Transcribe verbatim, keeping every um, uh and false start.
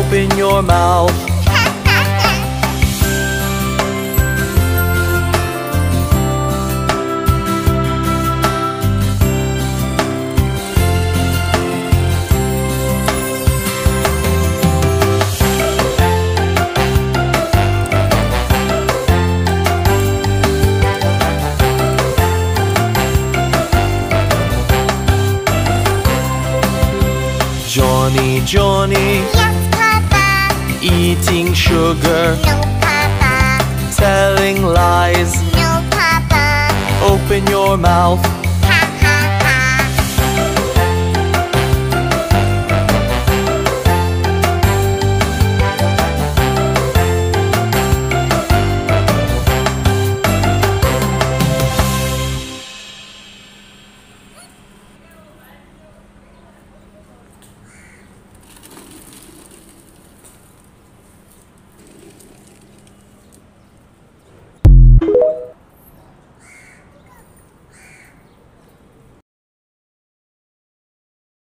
open your mouth. Johnny, Johnny, yes, Papa. Eating sugar, No, Papa. telling lies. No, Papa. Open your mouth.